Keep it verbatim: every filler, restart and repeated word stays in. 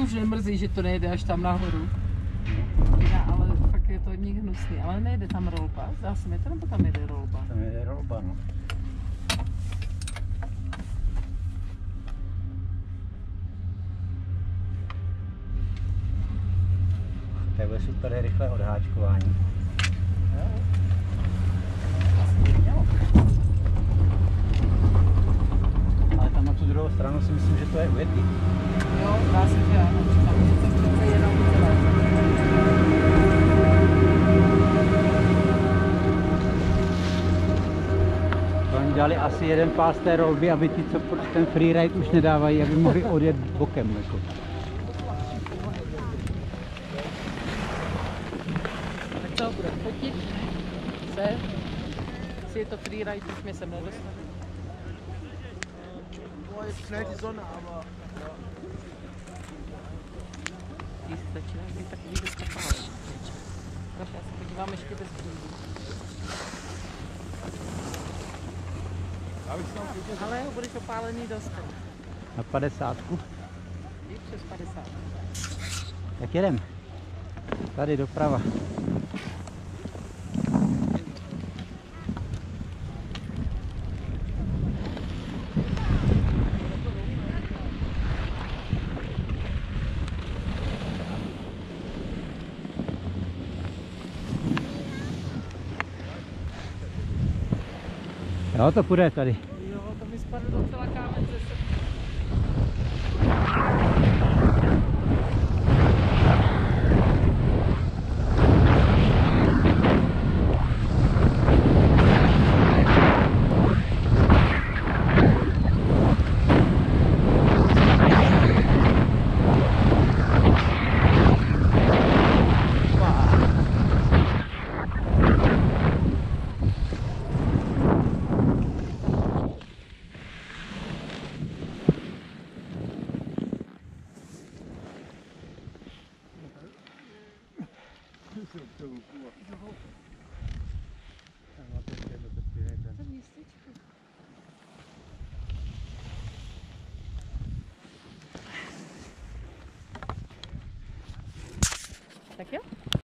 už nemrzí, že to nejde až tam nahoru. Já, ale fakt je to od nich hnusný. Ale nejde tam rolba. Zdá se mi to, nebo tam jede rolba? Tam jede rolba, no. To bude super rychlé odháčkování. Ale tam na tu druhou stranu si myslím, že to je ujetý. Jo, dá se, že ano. Tam je to přece jenom udělat. To oni dali asi jeden pás té rolby, aby ti, co ten freeride už nedávají, aby mohli odjet bokem. Jako. Tak co, bude fotit se, jestli je to freeride, už mě sem nedostane. Boah, jetzt knallt die Sonne, aber... Ty začíná být takový vyskapávaný. Tak já se podívám ještě bez brýlí. Ale budeš opálený dost. Na padesátku. I přes padesát. Tak jedem. Tady doprava. Jo, to půjde tady. Jo, to mi spadl docela kámen ze sebe. Tak jo?